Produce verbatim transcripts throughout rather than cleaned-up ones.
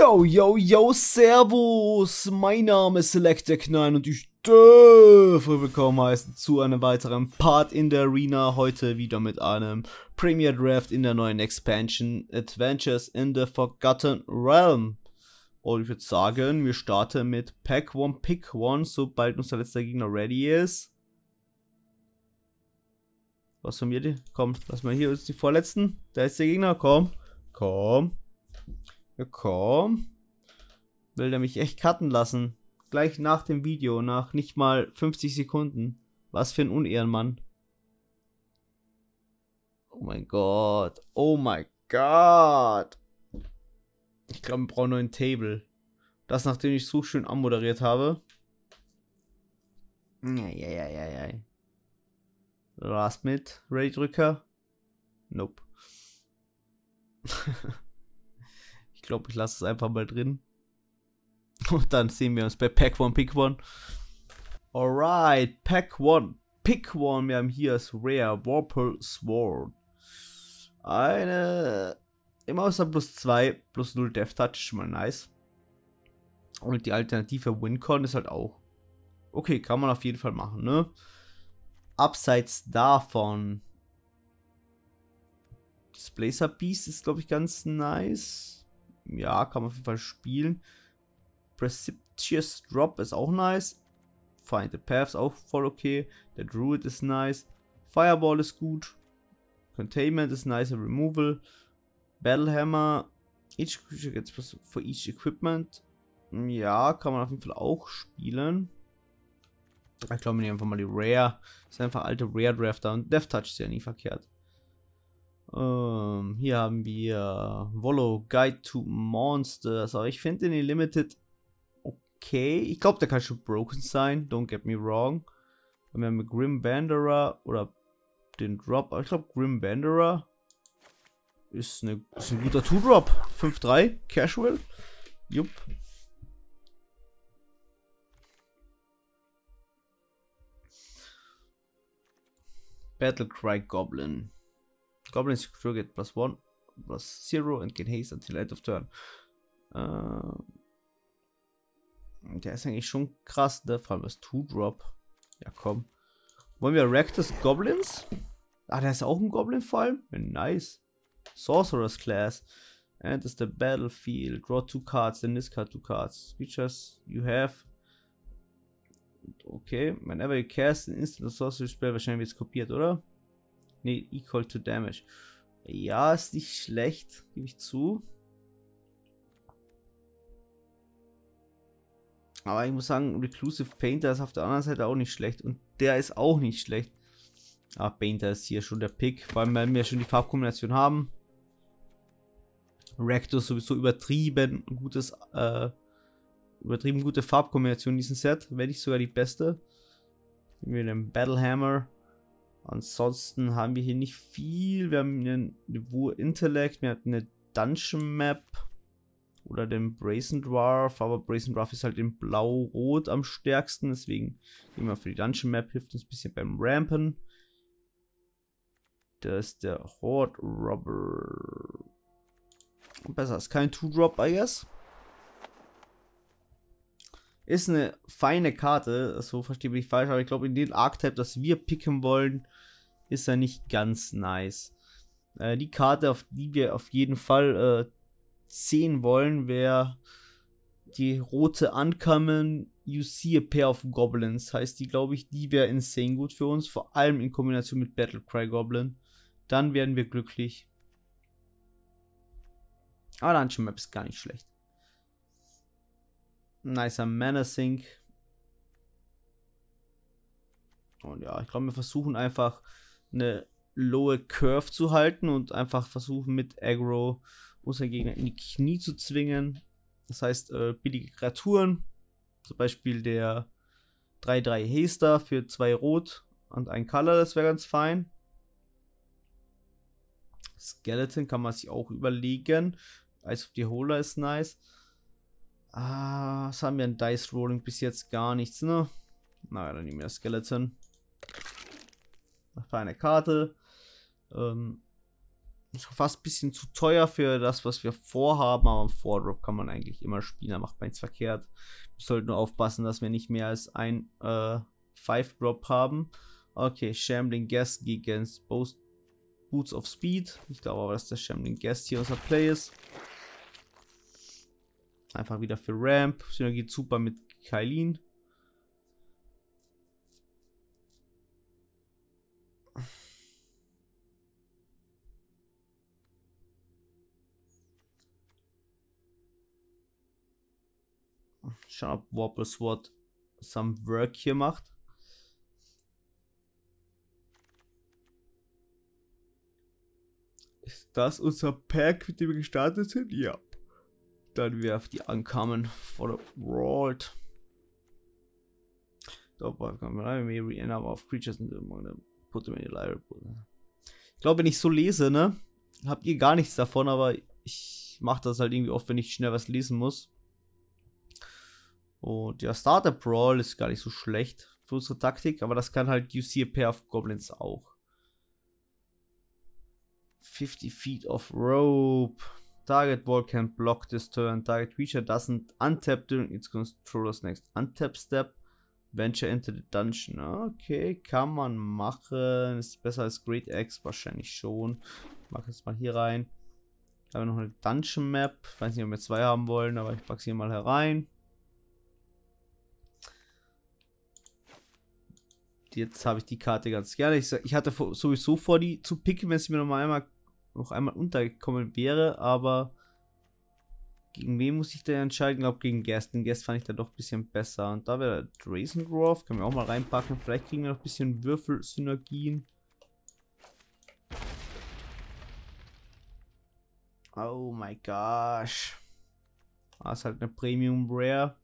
Yo, yo, yo, servus, mein Name ist SelectorKnall und ich darf willkommen heißen zu einem weiteren Part in der Arena, heute wieder mit einem Premier Draft in der neuen Expansion Adventures in the Forgotten Realm. Und ich würde sagen, wir starten mit Pack one, Pick one, sobald unser letzter Gegner ready ist. Was von mir die? Komm, lass mal hier jetzt die vorletzten. Da ist der Gegner, komm, komm. Ja, komm. Will der mich echt cutten lassen? Gleich nach dem Video, nach nicht mal fünfzig Sekunden. Was für ein Unehrenmann. Oh mein Gott. Oh mein Gott. Ich glaube, wir brauchen nur ein Table. Das, nachdem ich so schön anmoderiert habe. Ja, ja, ja, ja, ja. Last mit Ready-Drücker. Nope. Ich glaube, ich lasse es einfach mal drin. Und dann sehen wir uns bei Pack one, Pick one. Alright, Pack one, Pick one. Wir haben hier das Rare Warple Sword. Eine immer außer plus zwei, plus null Death Touch, schon mal nice. Und die Alternative Wincon ist halt auch okay, kann man auf jeden Fall machen, ne? Abseits davon, Displacer Beast ist, glaube ich, ganz nice. Ja, kann man auf jeden Fall spielen. Precipitous Drop ist auch nice. Find the Path ist auch voll okay. Der Druid ist nice. Fireball ist gut. Containment ist nice. Removal. Battlehammer. Each creature gets plus for each equipment. Ja, kann man auf jeden Fall auch spielen. Ich glaube, wir nehmen einfach mal die Rare. Das ist einfach alte Rare Drafter. Und Death Touch ist ja nie verkehrt. Um, hier haben wir Volo Guide to Monsters. Aber ich finde den Limited okay. Ich glaube, der kann schon broken sein. Don't get me wrong. Wir haben Grim Wanderer oder den Drop. Aber ich glaube, Grim Wanderer ist, eine, ist ein guter Two-Drop. fünf drei. Casual. Jupp. Battlecry Goblin. Goblins creature get plus one, plus zero and gain haste until end of turn. Uh, der ist eigentlich schon krass, ne? Vor allem das Two-Drop. Ja, komm. Wollen wir Rectus Goblins? Ah, der ist auch ein Goblin vor allem? Nice. Sorcerer's Class. Enters the battlefield. Draw two cards, then discard two cards. Creatures you have. Okay. Whenever you cast an instant sorcery spell, wahrscheinlich wird es kopiert, oder? Ne, equal to damage. Ja, ist nicht schlecht, gebe ich zu. Aber ich muss sagen, Reclusive Painter ist auf der anderen Seite auch nicht schlecht. Und der ist auch nicht schlecht. Aber Painter ist hier schon der Pick. Vor allem, weil wir schon die Farbkombination haben. Rakdos sowieso übertrieben gutes, äh, übertrieben gute Farbkombination in diesem Set. Wenn nicht sogar die beste. Nehmen wir den Battlehammer. Ansonsten haben wir hier nicht viel. Wir haben einen Niveau Intellect, wir hatten eine Dungeon Map oder den Brazen Dwarf, aber Brazen Dwarf ist halt in Blau-Rot am stärksten, deswegen gehen wir für die Dungeon Map, hilft uns ein bisschen beim Rampen. Das ist der Horde Robber. Besser als kein Two-Drop, I guess. Ist eine feine Karte, so verstehe ich mich falsch, aber ich glaube, in den Archetype, das wir picken wollen, ist er nicht ganz nice. Äh, die Karte, auf die wir auf jeden Fall äh, sehen wollen, wäre die rote Uncommon You See a Pair of Goblins. Heißt die, glaube ich, die wäre insane gut für uns, vor allem in Kombination mit Battlecry Goblin. Dann werden wir glücklich. Aber Dungeon Map ist gar nicht schlecht. Nicer Mana Sync. Und ja, ich glaube, wir versuchen einfach eine lowe Curve zu halten und einfach versuchen mit Aggro unseren Gegner in die Knie zu zwingen. Das heißt, äh, billige Kreaturen. Zum Beispiel der drei drei Haster für zwei Rot und ein Color, das wäre ganz fein. Skeleton kann man sich auch überlegen. Ice of the Holer ist nice. Ah, was haben wir an Dice Rolling bis jetzt? Gar nichts, ne? Na, dann nehmen wir das Skeleton. Eine feine Karte. Ähm, fast ein bisschen zu teuer für das, was wir vorhaben, aber im Four-Drop kann man eigentlich immer spielen, da macht man nichts verkehrt. Wir sollten nur aufpassen, dass wir nicht mehr als ein äh, Five-Drop haben. Okay, Shambling Guest gegen Both Boots of Speed. Ich glaube aber, dass der Shambling Guest hier unser Play ist. Einfach wieder für Ramp. Synergie super mit Kailin. Schauen, ob Warple Sword some work hier macht. Ist das unser Pack, mit dem wir gestartet sind? Ja. Dann werf die ankamen for the world. Of creatures put them in the library. Ich glaube, wenn ich so lese, ne, habt ihr gar nichts davon, aber ich mache das halt irgendwie oft, wenn ich schnell was lesen muss. Und ja, Starter Brawl ist gar nicht so schlecht für unsere Taktik, aber das kann halt You See a Pair of Goblins auch. fifty feet of rope. Target wall can block this turn. Target creature doesn't untap during its controller's next untap step. Venture into the dungeon. Okay, kann man machen. Ist besser als Great Axe, wahrscheinlich schon. Ich mache jetzt mal hier rein. Da haben wir noch eine Dungeon Map. Ich weiß nicht, ob wir zwei haben wollen, aber ich packe sie hier mal herein. Jetzt habe ich die Karte ganz gerne. Ich, ich hatte sowieso vor, die zu picken, wenn sie mir noch mal einmal, noch einmal untergekommen wäre, aber gegen wen muss ich denn entscheiden? Ich glaube gegen Guest. Den Guest fand ich da doch ein bisschen besser. Und da wäre Drazengrove. Können wir auch mal reinpacken. Vielleicht kriegen wir noch ein bisschen Würfelsynergien. Oh my gosh. Ah, ist halt eine Premium Rare.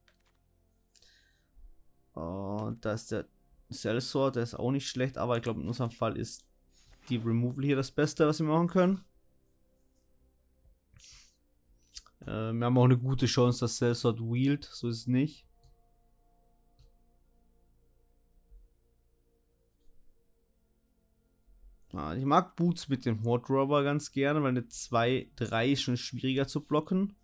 Und da ist der Sellsword, der ist auch nicht schlecht, aber ich glaube in unserem Fall ist die Removal hier das Beste, was wir machen können. Äh, wir haben auch eine gute Chance, dass Sellsword wield, so ist es nicht. Ah, ich mag Boots mit dem Horde Robber ganz gerne, weil eine zwei drei ist schon schwieriger zu blocken.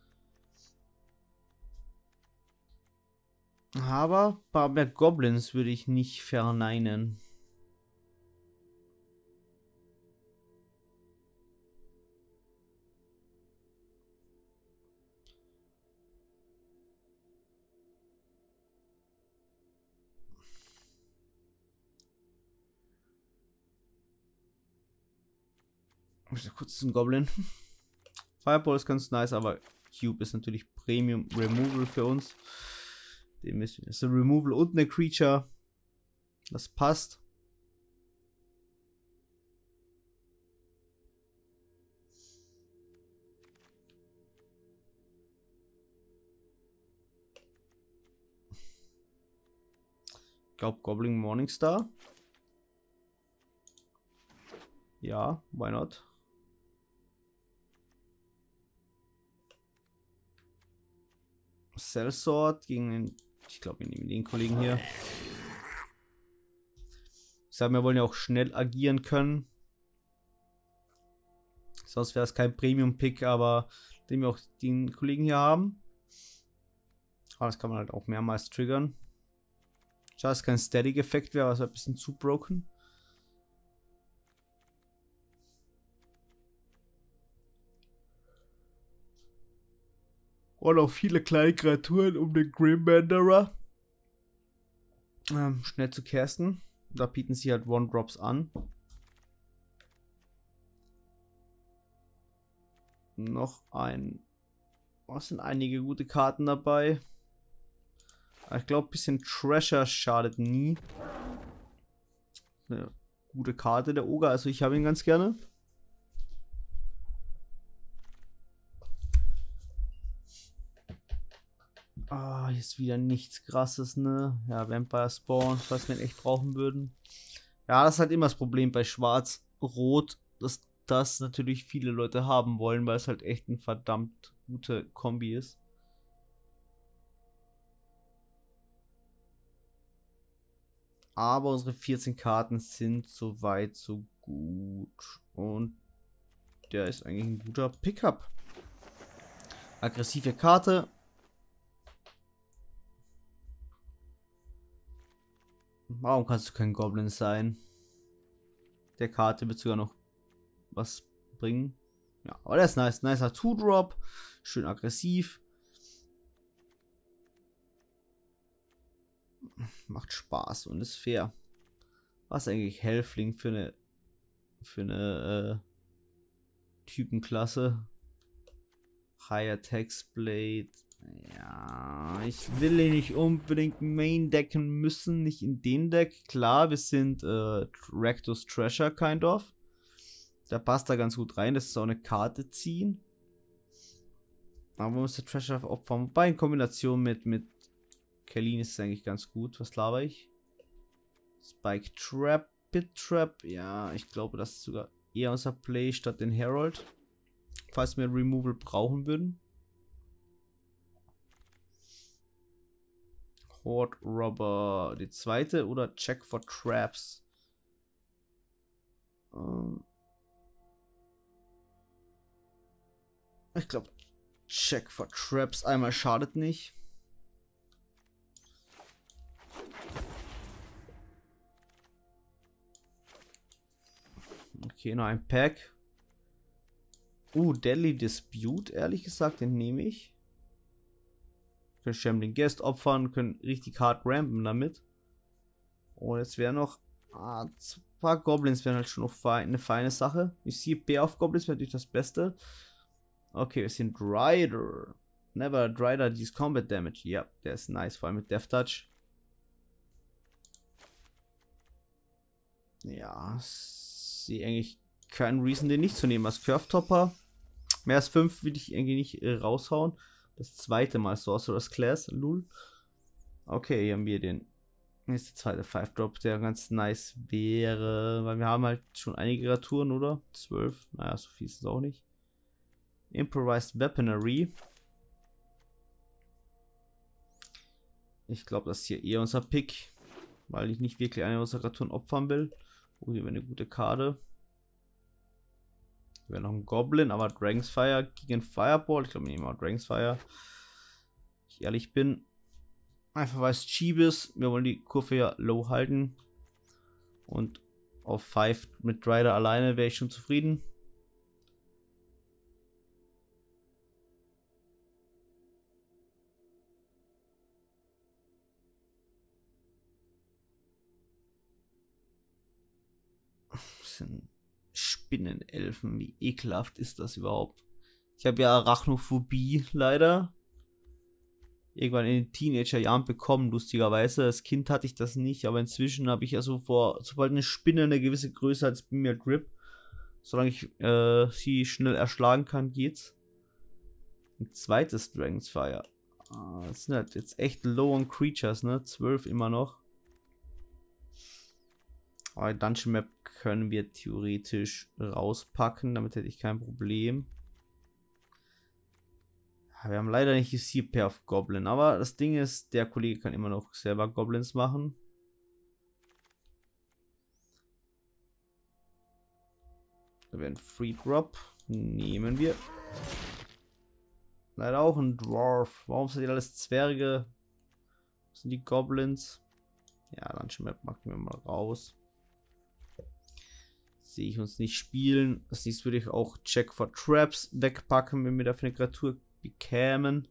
Aber bei Goblins würde ich nicht verneinen. Kurz ein Goblin. Fireball ist ganz nice, aber Cube ist natürlich Premium Removal für uns. Dem ist ein Removal und eine Creature. Das passt. Ich glaube Goblin Morningstar. Ja, why not? Sellsword gegen den, ich glaube, wir nehmen den Kollegen hier. Ich sage, wir wollen ja auch schnell agieren können. Sonst wäre es kein Premium-Pick, aber den wir auch den Kollegen hier haben. Aber das kann man halt auch mehrmals triggern. Schade, dass es kein Static-Effekt wäre, was ein bisschen zu broken. Und auch viele kleine Kreaturen um den Grim Mandarin ähm, schnell zu casten. Da bieten sie halt One-Drops an. Noch ein... Oh, es sind einige gute Karten dabei. Ich glaube, ein bisschen Treasure schadet nie. Eine gute Karte, der Ogre. Also ich habe ihn ganz gerne. Ah, hier ist wieder nichts Krasses, ne? Ja, Vampire Spawn, was wir echt brauchen würden. Ja, das ist halt immer das Problem bei Schwarz-Rot, dass das natürlich viele Leute haben wollen, weil es halt echt eine verdammt gute Kombi ist. Aber unsere vierzehn Karten sind soweit so gut. Und der ist eigentlich ein guter Pickup. Aggressive Karte. Warum kannst du kein Goblin sein? Der Karte wird sogar noch was bringen. Ja, aber der ist nice. Nicer Two-Drop. Schön aggressiv. Macht Spaß und ist fair. Was eigentlich Helfling für eine für eine äh, Typenklasse? High Attacks Blade. Ja, ich will ihn nicht unbedingt Main decken müssen, nicht in den Deck. Klar, wir sind äh, Rakdos Treasure kind of. Da passt da ganz gut rein, das ist auch eine Karte ziehen. Aber man muss der Treasure opfern. Wobei in Kombination mit, mit Kalin ist es eigentlich ganz gut. Was laber ich? Spike Trap, Pit Trap. Ja, ich glaube, das ist sogar eher unser Play statt den Herald. Falls wir Removal brauchen würden. Horde Robber, die zweite oder Check for Traps? Ähm ich glaube, Check for Traps einmal schadet nicht. Okay, noch ein Pack. Uh, Deadly Dispute, ehrlich gesagt, den nehme ich. Wir können Shambling Guest opfern, können richtig hart rampen damit. Und jetzt wäre noch. Ah, ein paar Goblins wären halt schon noch fein, eine feine Sache. Ich sehe Bär auf Goblins wäre natürlich das Beste. Okay, wir sind Rider. Never Rider deals Combat Damage. Ja, der ist nice, vor allem mit Death Touch. Ja, sehe eigentlich keinen Reason, den nicht zu nehmen. Als Curve Topper. Mehr als fünf will ich irgendwie nicht äh, raushauen. Das zweite Mal Sorcerer's Class. Lul. Okay, hier haben wir den. Hier ist der zweite five Drop, der ganz nice wäre. Weil wir haben halt schon einige Kreaturen, oder? zwölf. Naja, so viel ist es auch nicht. Improvised Weaponry. Ich glaube, das ist hier eher unser Pick. Weil ich nicht wirklich eine unserer Kreaturen opfern will. Oh, hier wäre eine gute Karte. Wäre noch ein Goblin, aber Dragon's Fire gegen Fireball. Ich glaube, wir nehmen mal Dragon's Fire. Ich ehrlich bin. Einfach weil es cheap ist. Wir wollen die Kurve ja low halten. Und auf fünf mit Rider alleine wäre ich schon zufrieden. Das sind Spinnenelfen, wie ekelhaft ist das überhaupt? Ich habe ja Arachnophobie leider. Irgendwann in den Teenagerjahren bekommen, lustigerweise. Als Kind hatte ich das nicht, aber inzwischen habe ich also vor, sobald eine Spinne eine gewisse Größe hat, ist bei mir Grip. Solange ich äh, sie schnell erschlagen kann, geht's. Ein zweites Dragon's Fire. Ah, das sind halt jetzt echt low on Creatures, ne? zwölf immer noch. Aber die Dungeon Map können wir theoretisch rauspacken, damit hätte ich kein Problem. Wir haben leider nicht die Sea Pair of Goblin, aber das Ding ist, der Kollege kann immer noch selber Goblins machen. Da wäre ein Free Drop. Nehmen wir. Leider auch ein Dwarf. Warum sind die alles Zwerge? Was sind die Goblins? Ja, Dungeon Map machen wir mal raus. Sehe ich uns nicht spielen. Das nächste würde ich auch Check for Traps wegpacken, wenn wir dafür eine Kreatur bekämen.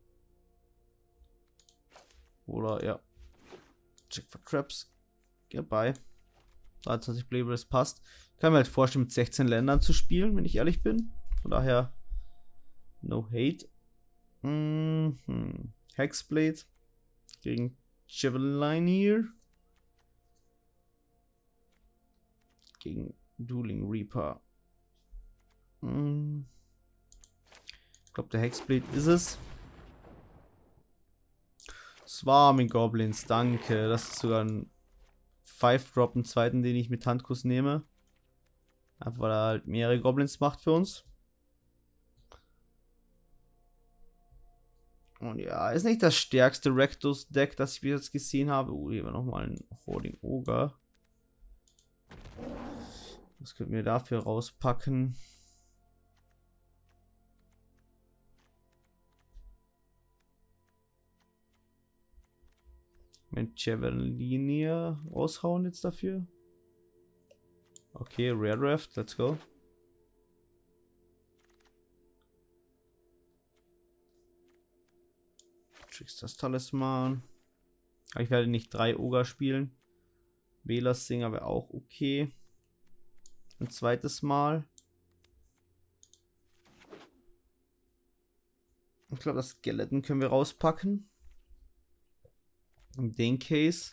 Oder ja. Check for Traps. Geht bei. dreiundzwanzig Playable passt. Ich kann mir halt vorstellen, mit sechzehn Ländern zu spielen, wenn ich ehrlich bin. Von daher. No hate. Mhm. Hexblade. Gegen Javelinier. Gegen Dueling Reaper. Mhm. Ich glaube, der Hexblade ist es. Swarming Goblins, danke. Das ist sogar ein fünf Drop, einen zweiten, den ich mit Handkuss nehme. Einfach weil er halt mehrere Goblins macht für uns. Und ja, ist nicht das stärkste Rakdos-Deck, das ich bis jetzt gesehen habe. Oh, hier war nochmal ein Hoarding Ogre. Was könnten wir dafür rauspacken? Mit Javelinia raushauen jetzt dafür. Okay, Rare Draft, let's go. Tricksters Talisman. Aber ich werde nicht drei Ogre spielen. Velas Singer wäre auch okay. Ein zweites Mal. Ich glaube, das Skeleton können wir rauspacken. In den Case.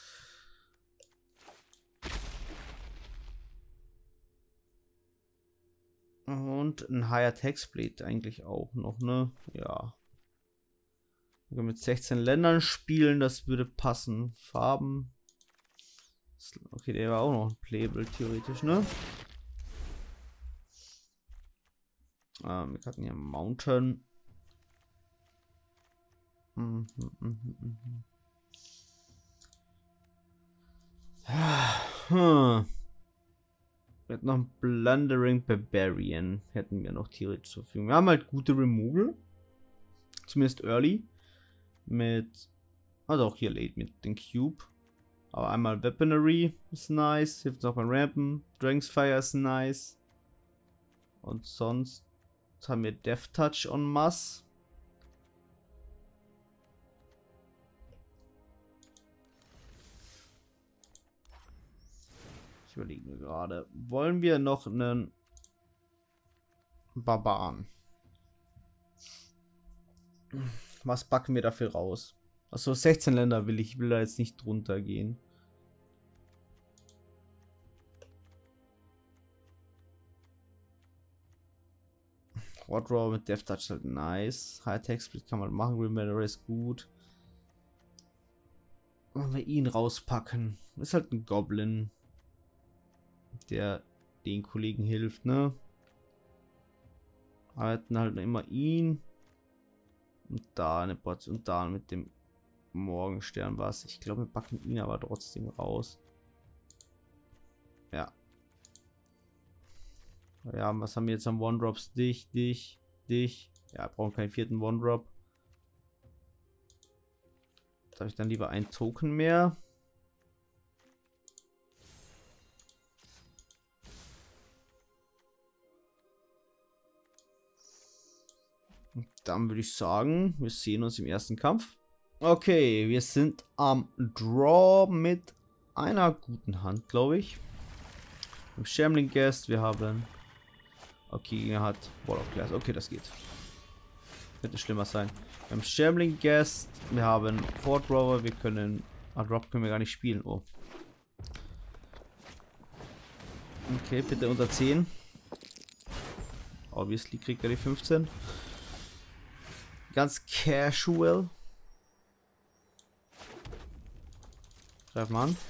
Und ein Higher Hexblade eigentlich auch noch, ne? Ja. Wir mit sechzehn Ländern spielen, das würde passen. Farben. Okay, der war auch noch ein Playable, theoretisch, ne? Ähm, wir hatten hier Mountain. Mhm, mhm, mhm. Hm. Wir hätten noch einen Blundering Barbarian. Hätten wir noch theoretisch zur Verfügung. Wir haben halt gute Removal. Zumindest early. Mit. Also auch hier late mit dem Cube. Aber einmal Weaponry ist nice. Hilft uns auch beim Rampen. Dragon's Fire ist nice. Und sonst haben wir Death Touch en masse. Ich überlege mir gerade. Wollen wir noch einen Barbaren? Was packen wir dafür raus? Achso, sechzehn Länder will ich, will da jetzt nicht drunter gehen. Hot Raw mit Death Touch halt nice. High Tech Split kann man machen. Remember ist gut. Wollen wir ihn rauspacken? Ist halt ein Goblin, der den Kollegen hilft, ne? Halten halt immer ihn. Und da eine Portion. Und da mit dem Morgenstern was. Ich glaube, wir packen ihn aber trotzdem raus. Ja. Ja, was haben wir jetzt am One-Drops? Dich, dich, dich. Ja, brauchen keinen vierten One-Drop. Da habe ich dann lieber ein Token mehr. Und dann würde ich sagen, wir sehen uns im ersten Kampf. Okay, wir sind am Draw mit einer guten Hand, glaube ich. Im Shambling Guest, wir haben... Okay, er hat Wall of Glass. Okay, das geht. Könnte schlimmer sein. Wir haben Shambling Guest, wir haben Fort Rover, wir können... Ah, Drop können wir gar nicht spielen. Oh. Okay, bitte unter zehn. Obviously kriegt er die fünfzehn. Ganz casual. Greif mal an.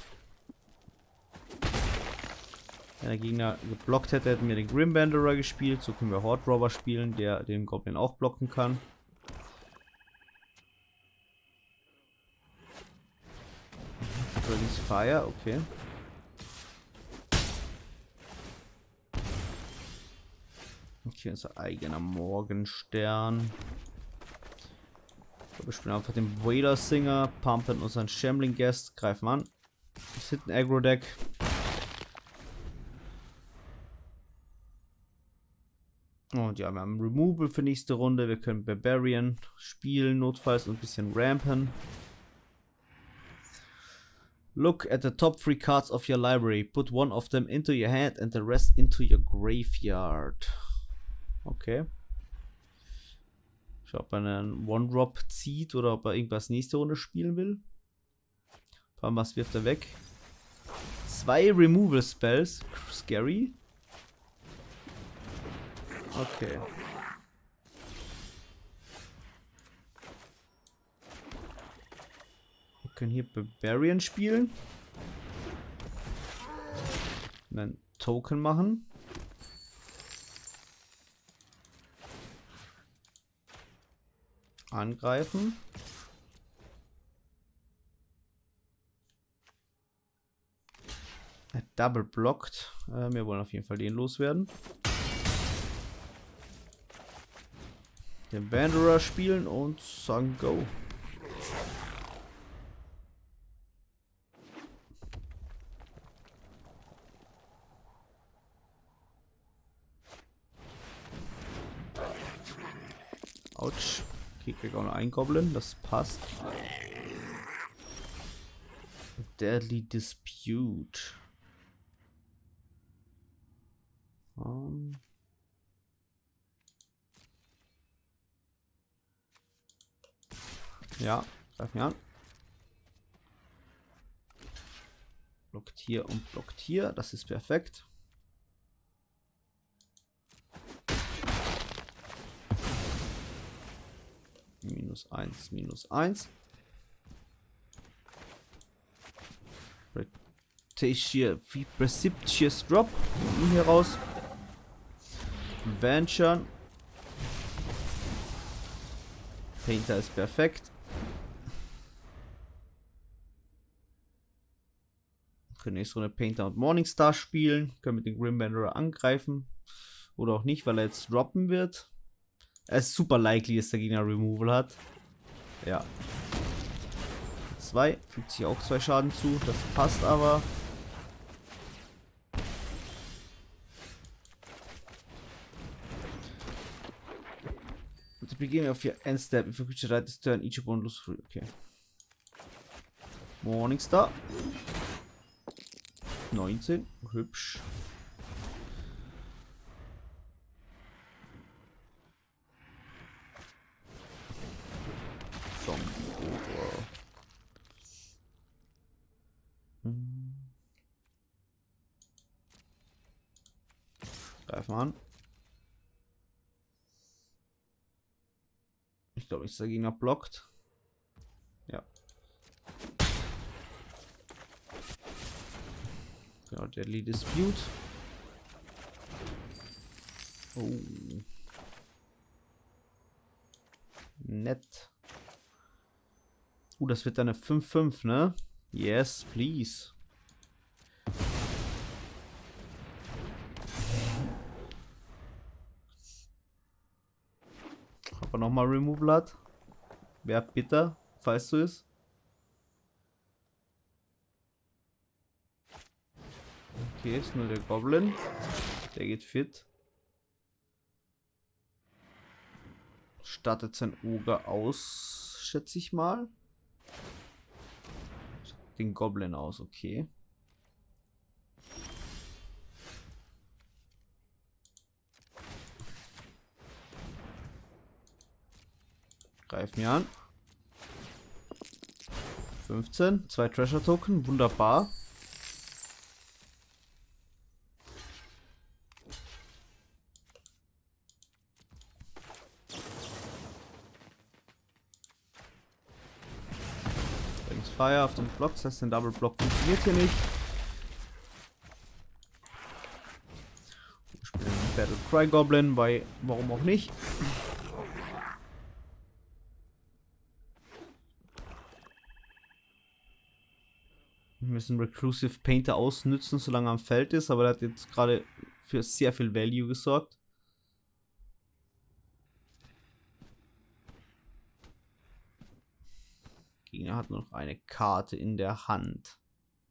Wenn der Gegner geblockt hätte, hätten wir den Grimbanderer gespielt. So können wir Horde Robber spielen, der den Goblin auch blocken kann. Release Fire, okay. Okay, unser eigener Morgenstern. So, wir spielen einfach den Wader Singer, pumpen unseren Shambling Guest, greifen an. Das ist ein Aggro-Deck. Und ja, wir haben Removal für nächste Runde. Wir können Barbarian spielen, notfalls, und ein bisschen rampen. Look at the top three cards of your library. Put one of them into your hand and the rest into your graveyard. Okay. Schau, ob er einen One-Drop zieht oder ob er irgendwas nächste Runde spielen will. Vor allem, was wirft er weg? Zwei Removal Spells. Scary. Okay. Wir können hier Barbarian spielen. Und einen Token machen. Angreifen. Er double blockt. Äh, wir wollen auf jeden Fall den loswerden. Den Wanderer spielen und sagen Go. Okay, krieg auch noch einen Goblin, das passt. Deadly Dispute. Um. Ja, greif mir an. Blockt hier und blockt hier, das ist perfekt. Minus eins, minus eins. Precipitous Drop. Hier raus. Venture. Painter ist perfekt. Können nächste Runde Painter und Morningstar spielen. Können mit dem Grim Wanderer angreifen. Oder auch nicht, weil er jetzt droppen wird. Es ist super likely, dass der Gegner Removal hat. Ja. Zwei. Fügt sich auch zwei Schaden zu. Das passt aber. At the beginning of your end step, if you could write this turn, each opponent lose free. Okay. Morningstar. neunzehn. Hübsch. Greif mal an. Ich glaube, ist der Gegner blockt. Ja. Genau, Deadly Dispute. Oh. Nett. Uh, das wird dann eine fünf fünf, ne? Yes, please. Ob er nochmal Removal hat. Wäre bitter, falls so ist. Okay, ist nur der Goblin. Der geht fit. Startet sein Ogre aus, schätze ich mal. Den Goblin aus, okay. Greif mir an. fünfzehn, zwei Treasure Token, wunderbar. Brings Fire auf den Block, das heißt, ein Double Block funktioniert hier nicht. Wir spielen Battle Cry Goblin, weil warum auch nicht. Wir müssen Reclusive Painter ausnützen, solange er am Feld ist, aber er hat jetzt gerade für sehr viel Value gesorgt. Der Gegner hat noch eine Karte in der Hand.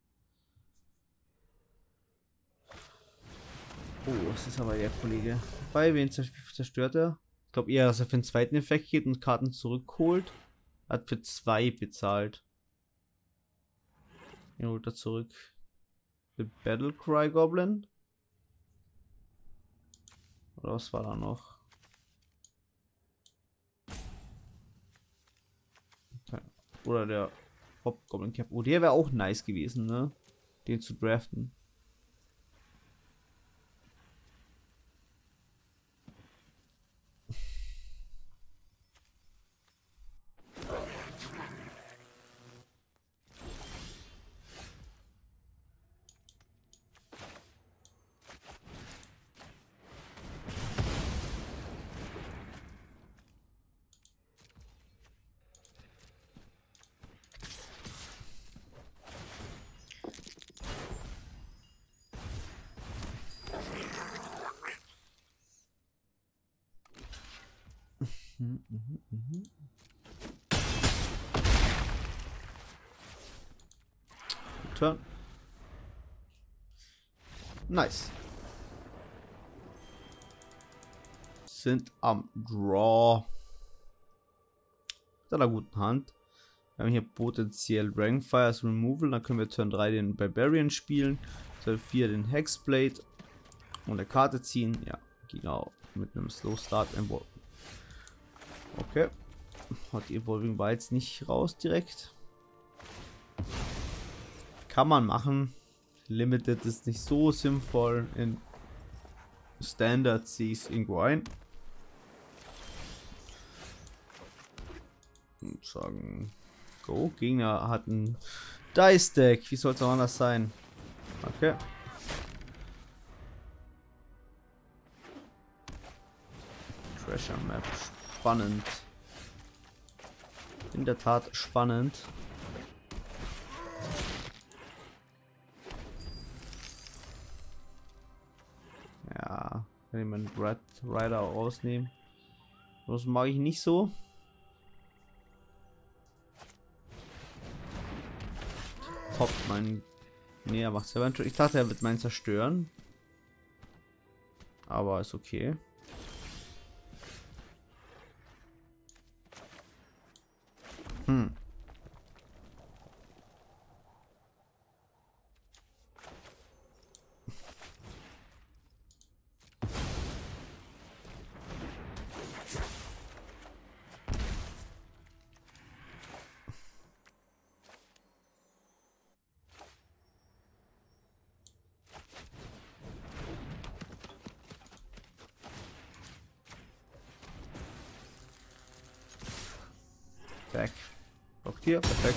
Oh, was ist aber der Kollege? Bei wen zerstört er? Ich glaube eher, dass er für den zweiten Effekt geht und Karten zurückholt. Er hat für zwei bezahlt. Den holt er zurück. The Battle Cry Goblin. Oder was war da noch? Okay. Oder der Hop Goblin Cap. Oh, der wäre auch nice gewesen, ne? Den zu draften. Mhm, mhm, mhm. Turn. Nice. Sind am Draw. Mit einer guten Hand. Wir haben hier potenziell Dragonfire als Removal. Dann können wir Turn drei den Barbarian spielen. Turn vier den Hexblade. Und eine Karte ziehen. Ja, genau. Mit einem Slow Start Evolving. Okay. Hat die Evolving war jetzt nicht raus direkt. Kann man machen. Limited ist nicht so sinnvoll. In Standard ziehe ich es irgendwo ein. Und sagen, go. Gegner hat ein Dice Deck. Wie soll es auch anders sein? Okay. Treasure Map. Spannend. In der Tat spannend. Ja, kann ich meinen Red Rider rausnehmen. Das mag ich nicht so. Top, mein. Nee, er macht eventuell. Ich dachte, er wird meinen zerstören. Aber ist okay. Hm. Back. Blockt hier, perfekt.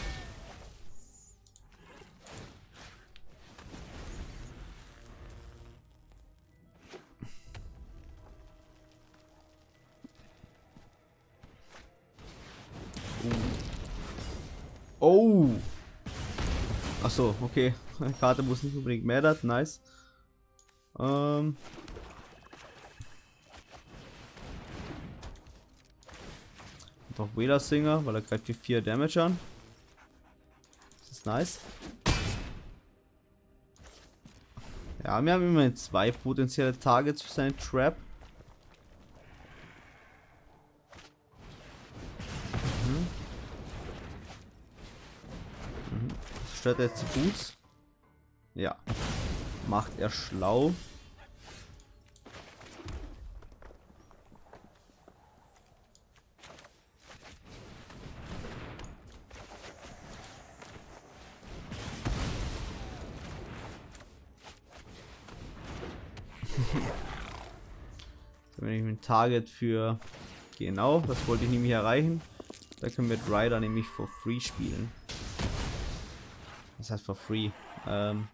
Oh! Achso, okay. Die Karte muss nicht unbedingt mehr dat, nice. Ähm. Einfach Wheeler Singer, weil er greift für vier Damage an. Das ist nice. Ja, wir haben immerhin zwei potenzielle Targets für seine Trap. Mhm. Mhm. Stört er jetzt die Boots? Ja. Macht er schlau. Dann bin ich mit Target für. Genau, das wollte ich nämlich erreichen. Da können wir mit Rider nämlich for free spielen. Das heißt for free. Ähm,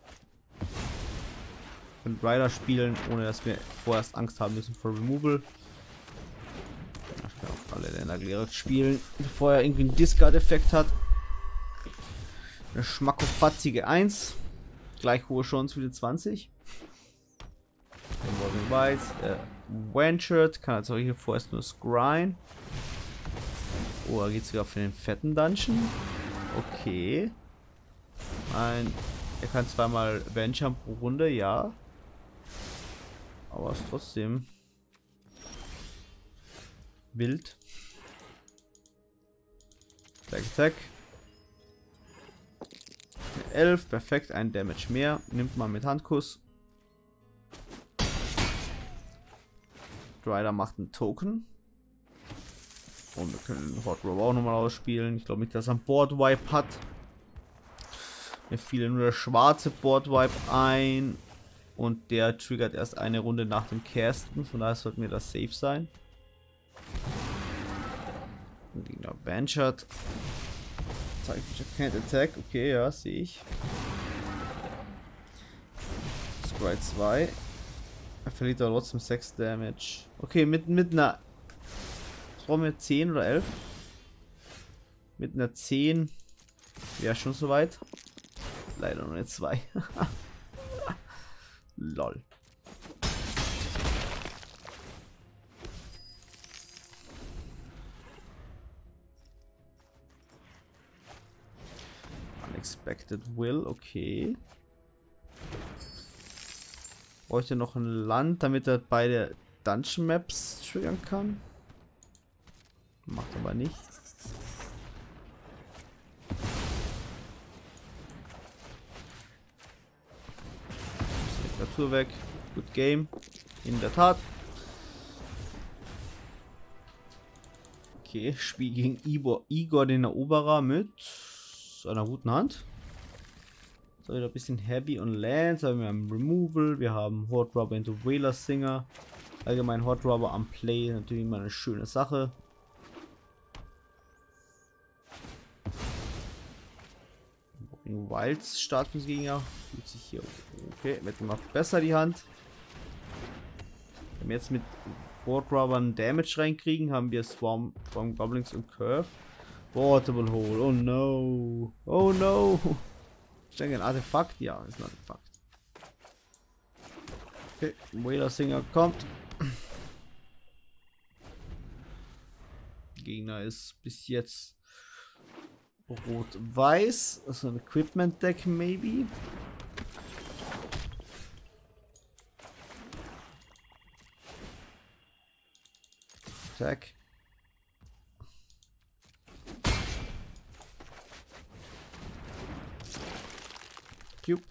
mit Rider spielen, ohne dass wir vorerst Angst haben müssen vor Removal. Ich kann auch alle Länder Glerik spielen, bevor er irgendwie einen Discard-Effekt hat. Eine schmackofatzige eins. Gleich hohe Chance für die zwanzig. Evolving Bites. Äh, Ventured. Kann also hier vorerst nur Scrying. Oh, er geht sogar für den fetten Dungeon. Okay. Ein, er kann zweimal Venture pro Runde, ja. Aber ist trotzdem wild. Back Attack. elf, perfekt, ein Damage mehr. Nimmt man mit Handkuss. Rider macht einen Token. Und wir können den Hot Rob auch nochmal ausspielen. Ich glaube nicht, dass er einen Board Wipe hat. Mir fiel nur der schwarze Board Wipe ein. Und der triggert erst eine Runde nach dem Casten. Von daher sollte mir das safe sein. Gegner Ventured. Can't attack. Okay, ja, sehe ich. Scry zwei. Er verliert aber trotzdem sechs Damage. Okay, mit, mit einer. Was brauchen wir? zehn oder elf? Mit einer zehn. Ja, schon soweit. Leider nur eine zwei. Lol. Unexpected Will, okay. Bräuchte noch ein Land, damit er beide Dungeon Maps triggern kann. Macht aber nicht. Kreatur weg. Good game. In der Tat. Okay, Spiel gegen Igor, Igor den Eroberer mit einer guten Hand. So, wieder ein bisschen Heavy und Lands. Wir haben Removal, wir haben Horde Robber into Whaler Singer. Allgemein Horde Robber am Play, natürlich immer eine schöne Sache. Wilds Start fürs Gegner. Fühlt sich hier okay, wird immer besser die Hand. Wenn wir jetzt mit Horde Robbern Damage reinkriegen, haben wir Swarm, Swarm Goblins und Curve. Portable Hole, oh no. Oh no. Ist das ein Artefakt? Ja, ist ein Artefakt. Okay, Whaler Singer kommt. Gegner ist bis jetzt rot-weiß. Also ein Equipment Deck, maybe. Attack. Cube.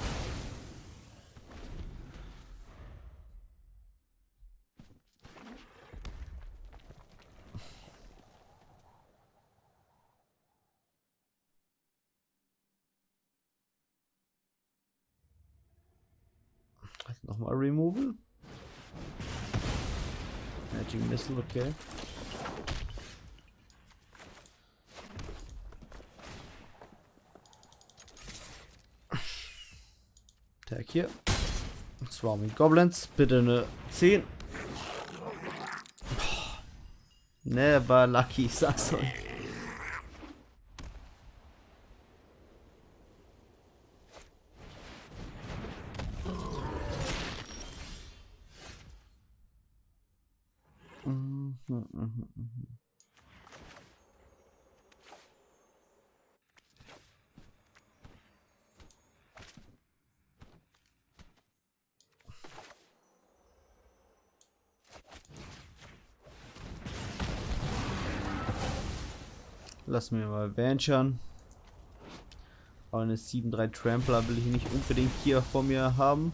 Nochmal Removal. Magic Missile, okay. Tag hier. Swarming Goblins. Bitte eine zehn. Never lucky, ich sag's euch. Mhm, mhm, mhm. Lassen wir mal venturen. Aber eine sieben drei Trampler will ich nicht unbedingt hier vor mir haben.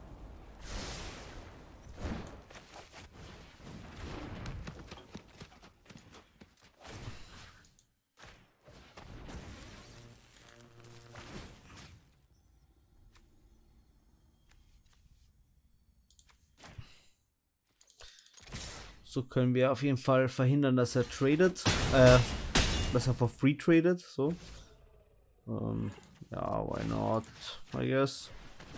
So können wir auf jeden Fall verhindern, dass er tradet. Äh, dass er for free tradet. So. Ähm, ja, why not? I guess.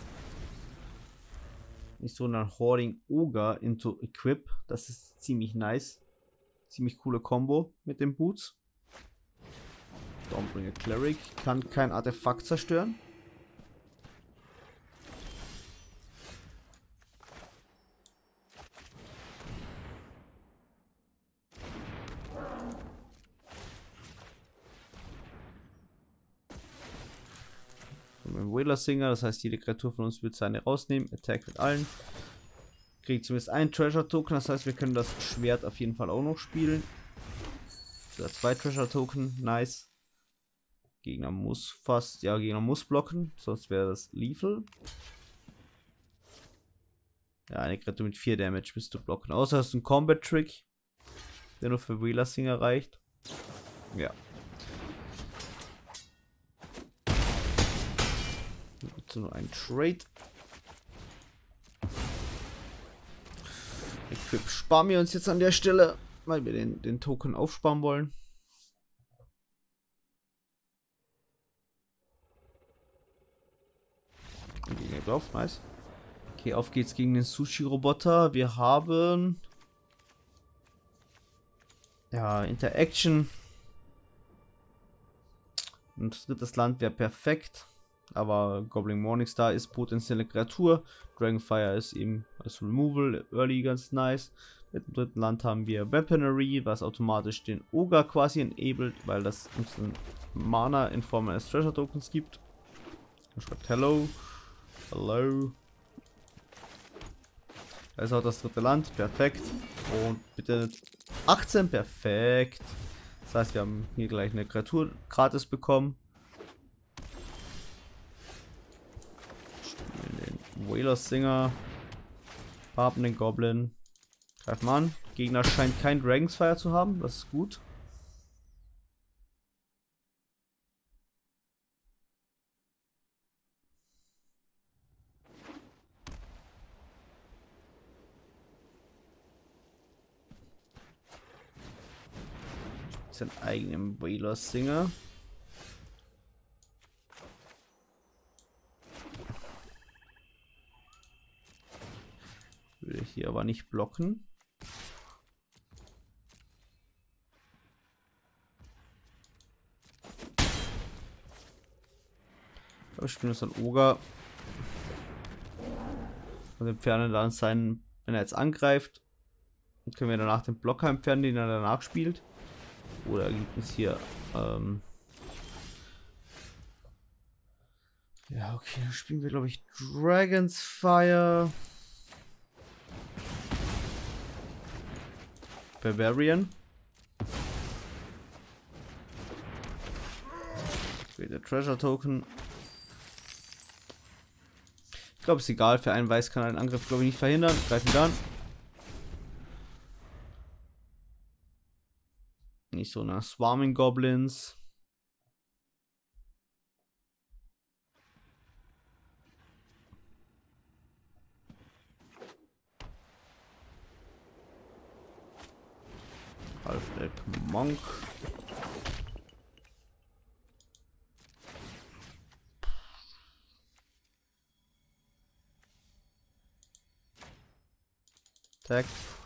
Nicht so ein Hoarding Ogre into Equip. Das ist ziemlich nice. Ziemlich coole Combo mit den Boots. Don't bring a Cleric. Kann kein Artefakt zerstören. Whaler Singer, das heißt, jede Kreatur von uns wird seine rausnehmen. Attack mit allen. Kriegt zumindest einen Treasure Token, das heißt, wir können das Schwert auf jeden Fall auch noch spielen. So, zwei Treasure Token, nice. Gegner muss fast, ja, Gegner muss blocken, sonst wäre das lethal. Ja, eine Kreatur mit vier Damage bist du blocken. Außer hast du einen Combat Trick, der nur für Whaler Singer reicht. Ja. Nur ein Trade. Equip sparen wir uns jetzt an der Stelle, weil wir den, den Token aufsparen wollen. Okay, auf, nice. Okay, auf geht's gegen den Sushi-Roboter. Wir haben ja Interaction. Ein drittes Land wäre perfekt. Aber Goblin Morningstar ist potenzielle Kreatur. Dragonfire ist eben als Removal Early ganz nice. Mit dem dritten Land haben wir Weaponry, was automatisch den Ogre quasi enabled, weil das uns ein Mana in Form eines Treasure Tokens gibt. Er schreibt Hello. Hello. Da ist auch das dritte Land. Perfekt. Und bitte achtzehn. Perfekt. Das heißt, wir haben hier gleich eine Kreatur gratis bekommen. Whaler Singer. Haben den Goblin. Greif mal an. Gegner scheint kein Dragonsfire zu haben. Das ist gut. Seinen eigenen Whaler Singer. Will ich hier aber nicht blocken. Ich spiele so ein Ogre. Und entfernen dann seinen, wenn er jetzt angreift. Dann können wir danach den Blocker entfernen, den er danach spielt. Oder gibt es hier. Ähm ja, okay, dann spielen wir, glaube ich, Dragonsfire. Barbarian. Der Treasure Token. Ich glaube, es ist egal. Für einen Weiß kann einen Angriff, glaube ich, nicht verhindern. Greifen wir an. Nicht so nach Swarming Goblins. Halfdeck Monk. Tag.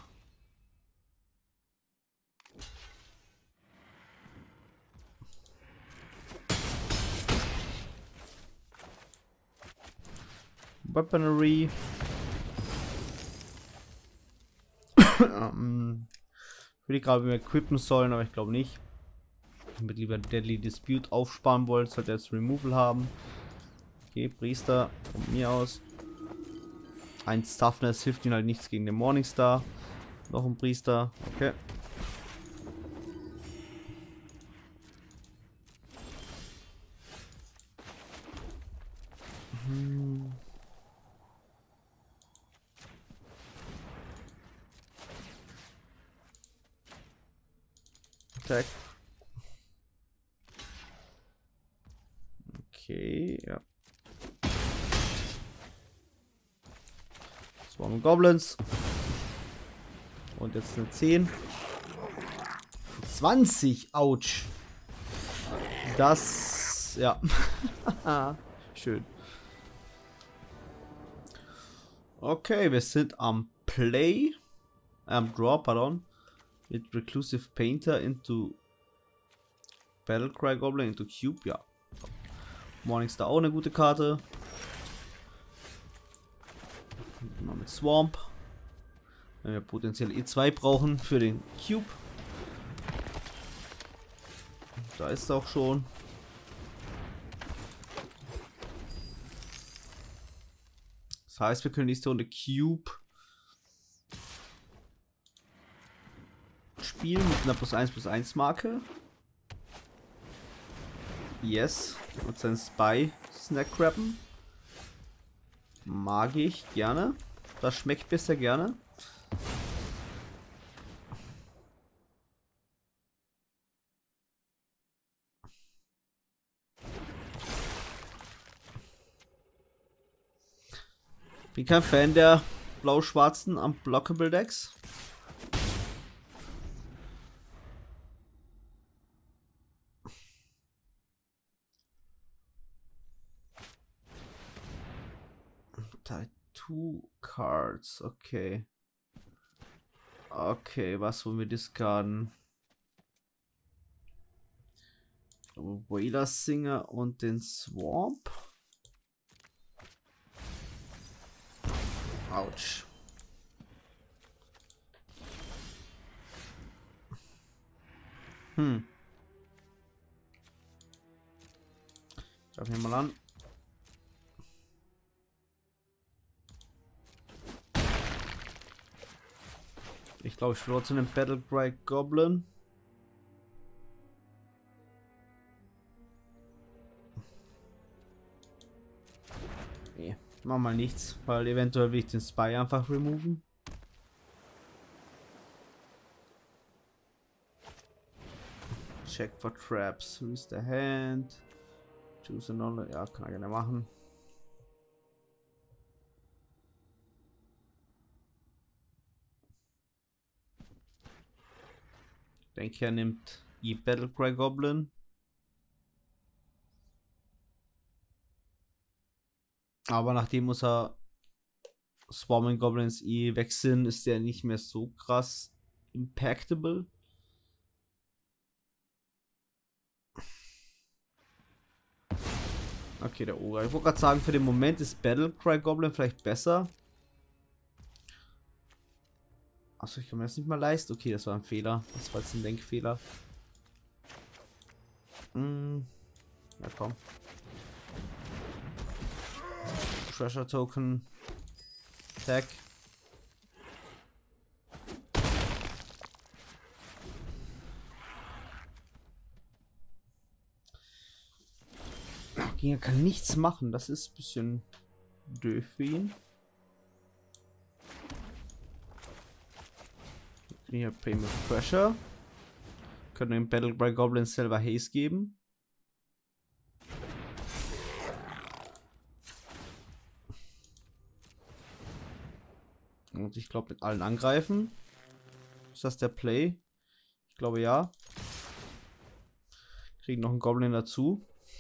Weaponry. um, ich würde gerade mehr equippen sollen, aber ich glaube nicht. Ich würde lieber Deadly Dispute aufsparen wollen, sollte jetzt Removal haben. Okay, Priester von mir aus. Ein Toughness hilft ihnen halt nichts gegen den Morningstar. Noch ein Priester, okay. Hm. Attack. Okay, ja. Swarm Goblins. Und jetzt eine zehn. zwanzig, ouch. Das, ja. Schön. Okay, wir sind am Play. Am Draw, pardon. Mit Reclusive Painter into Battlecry Goblin into Cube, ja. Morningstar auch eine gute Karte. Mal mit Swamp. Wenn wir potenziell E zwei brauchen für den Cube. Da ist es auch schon. Das heißt, wir können nächste Runde Cube spielen mit einer plus eins plus eins Marke. Yes. Und sein Spy Snack Crabben. Mag ich gerne. Das schmeckt besser gerne. Bin kein Fan der blau-schwarzen Unblockable Decks. Two Cards, okay. Okay, was wollen wir discarden? Whaler Singer und den Swamp. Autsch. Hm. Schau mir mal an. Ich glaube, ich verlor zu einem Battlecry Goblin. Nee, mach mal nichts, weil eventuell will ich den Spy einfach removen. Check for traps. Who's the hand? Choose another. Ja, kann er gerne machen. Ich denke, er nimmt die Battlecry Goblin. Aber nachdem muss er Swarming Goblins eh wechseln, ist der nicht mehr so krass impactable. Okay, der Ogre. Ich wollte gerade sagen, für den Moment ist Battlecry Goblin vielleicht besser. Achso, ich kann mir das nicht mal leisten. Okay, das war ein Fehler. Das war jetzt ein Denkfehler. Hm. Ja, komm. Treasure Token. Tag. Er kann nichts machen. Das ist ein bisschen doof für ihn. Hier Pay with Pressure. Können dem Battlecry Goblin selber Haze geben. Und ich glaube mit allen angreifen. Ist das der Play? Ich glaube ja. Kriegen noch einen Goblin dazu.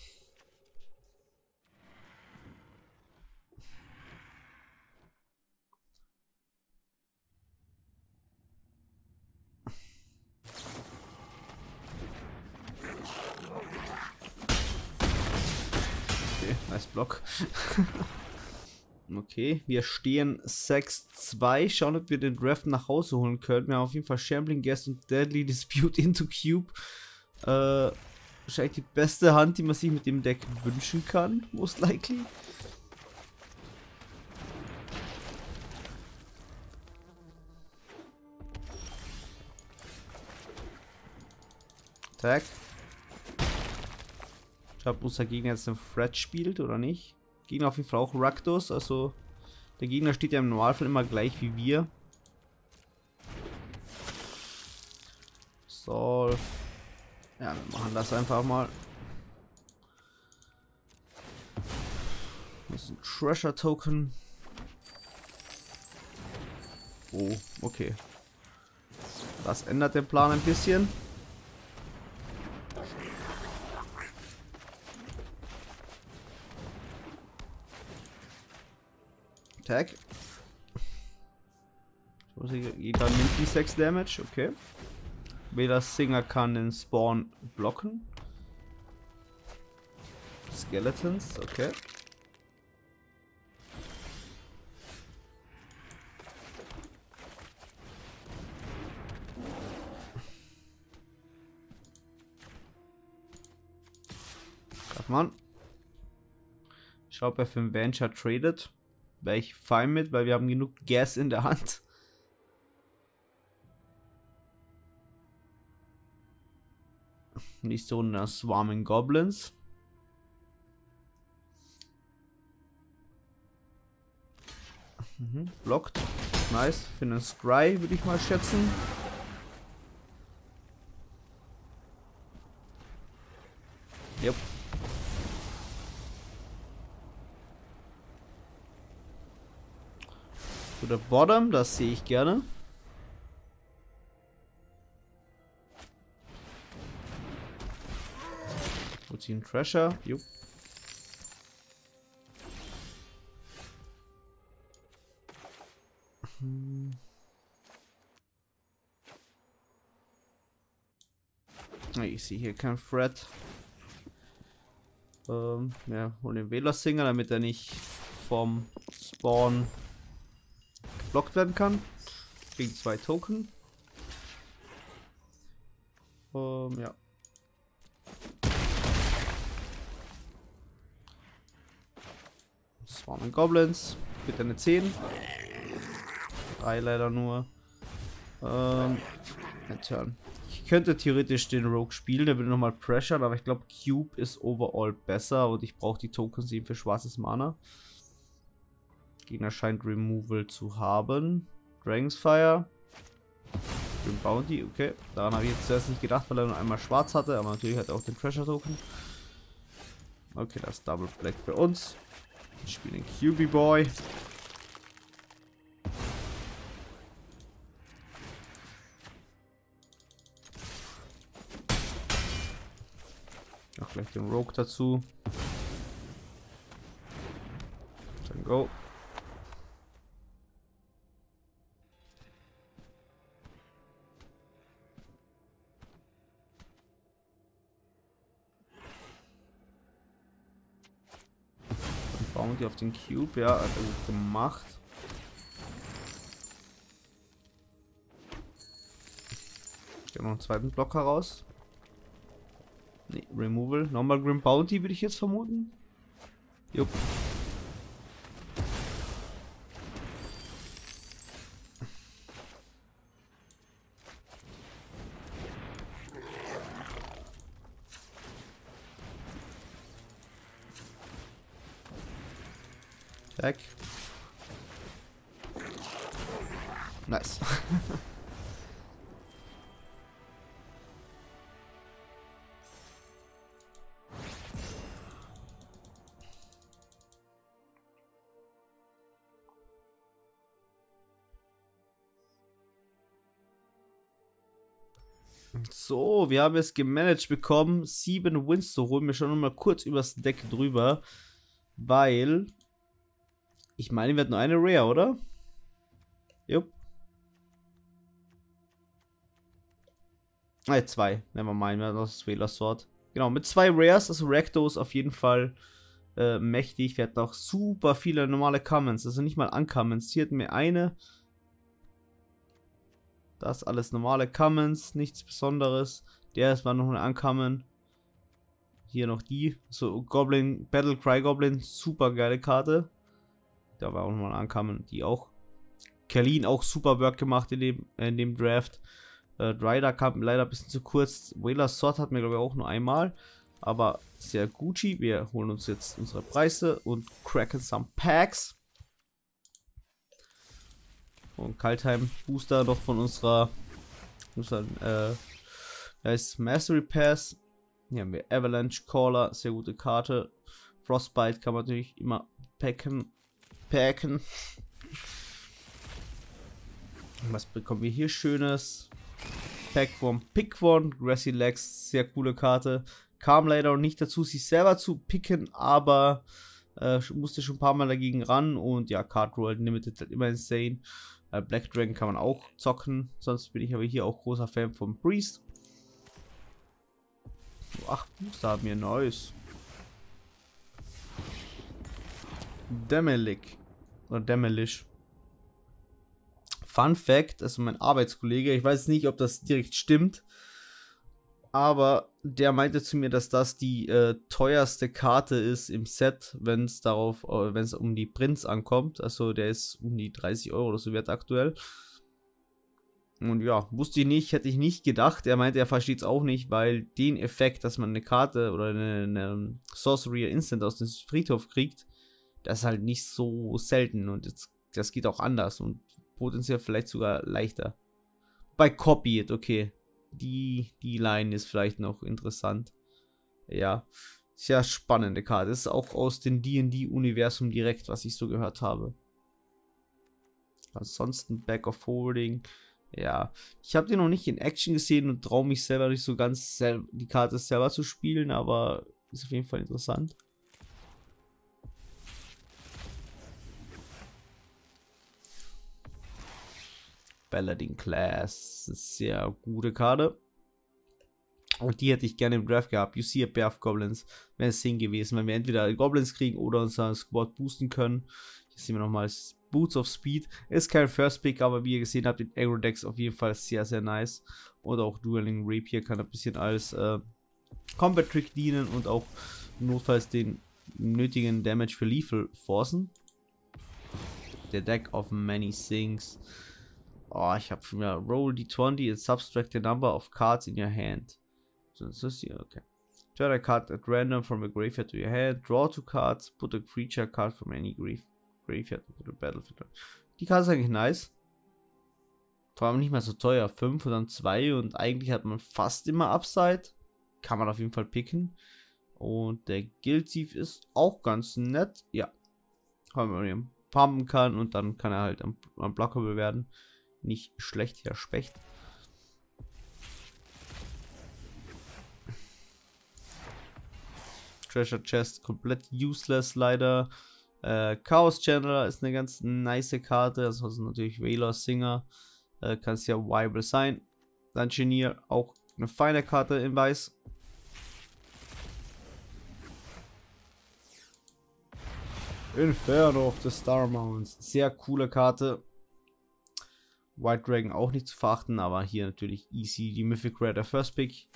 Nice Block. Okay, wir stehen sechs zwei. Schauen, ob wir den Draft nach Hause holen können. Wir haben auf jeden Fall Shambling Guest und Deadly Dispute into Cube. Äh, wahrscheinlich die beste Hand, die man sich mit dem Deck wünschen kann. Most likely. Tag. Ob unser Gegner jetzt einen Threat spielt oder nicht. Gegner auf jeden Fall auch Rakdos, also der Gegner steht ja im Normalfall immer gleich wie wir. Solve. Ja, wir machen das einfach mal. Das ist ein Treasure Token. Oh, okay. Das ändert den Plan ein bisschen. Tag. Jeder nimmt die sechs Damage, okay. Weder Singer kann den Spawn blocken. Skeletons, okay. Darf man. Ich glaube, er für den Venture tradet. Wäre ich fein mit, weil wir haben genug Gas in der Hand. Nächste Runde Swarming Goblins. Mhm, blockt. Nice. Für einen Scry würde ich mal schätzen. Yep. To the bottom, das sehe ich gerne. Wo ziehen Treasure? Jupp. Hm. Ich sehe hier keinen Threat. Ähm, ja, holen den Wähler-Singer, damit er nicht vom Spawn geblockt werden kann. Kriegen zwei Token. Ähm, ja. Swarming Goblins. Bitte eine zehn. drei leider nur. Ähm, ein Turn. Ich könnte theoretisch den Rogue spielen, der will nochmal Pressure, aber ich glaube Cube ist overall besser und ich brauche die Tokens eben für schwarzes Mana. Gegner scheint Removal zu haben. Dragon's Fire. Grim Bounty, okay. Daran habe ich jetzt zuerst nicht gedacht, weil er nur einmal schwarz hatte, aber natürlich hat er auch den Treasure Token. Okay, das ist Double Black für uns. Wir spielen den Q B Boy. Auch gleich den Rogue dazu. Dann go. Bounty auf den Cube, ja, hat er gut gemacht. Ich habe noch einen zweiten Block heraus. Nee, Removal. Nochmal Grim Bounty würde ich jetzt vermuten. Jupp. Weg. Nice. So, wir haben es gemanagt bekommen, sieben Wins zu holen. Wir schauen noch mal kurz übers Deck drüber, weil ich meine, wir hatten nur eine Rare, oder? Jupp. Ne, zwei. Nevermind, wir hatten noch das Wähler Sword. Genau, mit zwei Rares, also Rakdos auf jeden Fall äh, mächtig. Wir hatten auch super viele normale Commons, also nicht mal Uncommons. Hier hatten wir eine. Das alles normale Commons, nichts Besonderes. Der ist war noch eine Uncommon. Hier noch die. So, Goblin, Battle Cry Goblin, super geile Karte. Da war auch nochmal ein Uncommon, die auch. Kerlin auch super Work gemacht in dem, in dem Draft. Äh, Dryder kam leider ein bisschen zu kurz. Whaler Sword hatten wir, glaube ich, auch nur einmal. Aber sehr Gucci. Wir holen uns jetzt unsere Preise und cracken some Packs. Und Kaltheim Booster noch von unserer, unseren, äh, da ist Mastery Pass. Hier haben wir Avalanche Caller, sehr gute Karte. Frostbite kann man natürlich immer packen. Packen. Was bekommen wir hier Schönes? Packworm, Pickworm, Grassy Legs, sehr coole Karte. Kam leider auch nicht dazu, sich selber zu picken, aber äh, musste schon ein paar Mal dagegen ran. Und ja, Card Roll Limited halt immer insane. Äh, Black Dragon kann man auch zocken. Sonst bin ich aber hier auch großer Fan vom Priest. Ach, Booster haben wir Neues. Demelik. Oder Demelish. Fun Fact, also mein Arbeitskollege, ich weiß nicht, ob das direkt stimmt, aber der meinte zu mir, dass das die äh, teuerste Karte ist im Set, wenn es darauf, äh, wenn es um die Prints ankommt. Also der ist um die dreißig Euro oder so wert aktuell. Und ja, wusste ich nicht, hätte ich nicht gedacht. Er meinte, er versteht es auch nicht, weil den Effekt, dass man eine Karte oder eine, eine Sorcery Instant aus dem Friedhof kriegt, das ist halt nicht so selten und jetzt, das geht auch anders und potenziell vielleicht sogar leichter. Bei Copy It, okay. Die, die Line ist vielleicht noch interessant. Ja, sehr spannende Karte. Das ist auch aus dem D und D-Universum direkt, was ich so gehört habe. Ansonsten Back of Holding. Ja, ich habe die noch nicht in Action gesehen und traue mich selber nicht so ganz die Karte selber zu spielen, aber ist auf jeden Fall interessant. Paladin Class, sehr gute Karte. Und die hätte ich gerne im Draft gehabt. You see a pair of Goblins. Wäre es Sinn gewesen, wenn wir entweder Goblins kriegen oder unseren Squad boosten können. Hier sehen wir nochmal Boots of Speed. Ist kein First Pick, aber wie ihr gesehen habt, in Agrodex auf jeden Fall sehr, sehr nice. Und auch Dueling Rapier kann ein bisschen als äh, Combat Trick dienen und auch notfalls den nötigen Damage für Lethal forcen. Der Deck of Many Things. Oh, ich habe schon wieder Roll D twenty and subtract the number of cards in your hand. So, das ist hier, okay. Turn a card at random from a graveyard to your hand. Draw two cards. Put a creature card from any grave Graveyard oder Battlefield. Die Karte ist eigentlich nice. Vor allem nicht mehr so teuer. fünf und dann zwei und eigentlich hat man fast immer Upside. Kann man auf jeden Fall picken. Und der Guild Thief ist auch ganz nett. Ja. Weil man ihn pumpen kann und dann kann er halt am, am Blockable werden. Nicht schlecht, Herr Specht. Treasure Chest komplett useless leider. Äh, Chaos Channeler ist eine ganz nice Karte. Das ist natürlich Wailor Singer. Äh, kann es ja viable sein. Dungeoneer auch eine feine Karte in Weiß. Inferno of the Star Mounts. Sehr coole Karte. White Dragon auch nicht zu verachten, aber hier natürlich easy die Mythic Rare der First Pick.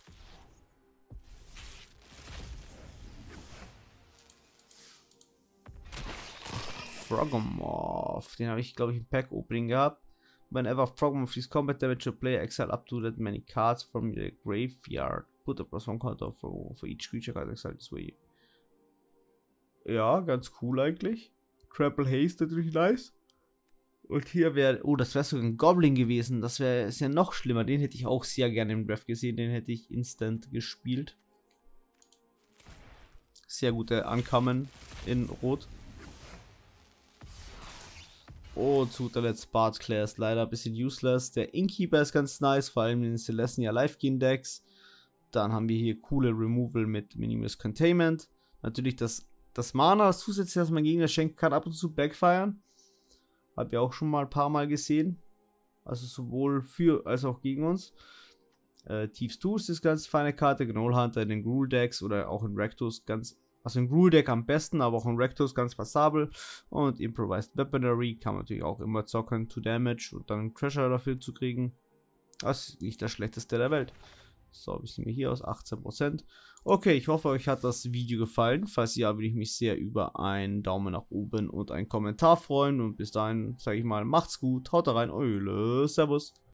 Frogomorph. Den habe ich, glaube ich, im Pack Opening gehabt. Whenever Frogomorph is combat damage to player, exile up to that many cards from your graveyard. Put a plus one counter for, for each creature card exiled this way. Ja, ganz cool eigentlich. Trample Haste natürlich nice. Und hier wäre, oh, das wäre sogar ein Goblin gewesen. Das wäre ist ja noch schlimmer. Den hätte ich auch sehr gerne im Draft gesehen. Den hätte ich instant gespielt. Sehr gute Ankommen in Rot. Oh, zu guter Letzt Bard Claire ist leider ein bisschen useless. Der Innkeeper ist ganz nice, vor allem in den Celestia Life-Gain Decks. Dann haben wir hier coole Removal mit Minimus Containment. Natürlich das, das Mana, das zusätzlich, das man Gegner schenkt, kann ab und zu backfiren. Hab ja auch schon mal ein paar Mal gesehen. Also sowohl für als auch gegen uns. Äh, Thieves Tools ist ganz feine Karte. Gnoll Hunter in den Gruul Decks oder auch in Rakdos ganz. Also in Gruul Deck am besten, aber auch in Rakdos ganz passabel. Und Improvised Weaponry kann man natürlich auch immer zocken to Damage und dann einen Treasure dafür zu kriegen. Das ist nicht das schlechteste der Welt. So, wie sehen wir hier aus? achtzehn Prozent. Okay, ich hoffe, euch hat das Video gefallen. Falls ja, würde ich mich sehr über einen Daumen nach oben und einen Kommentar freuen. Und bis dahin, sage ich mal, macht's gut, haut rein, Eule, Servus.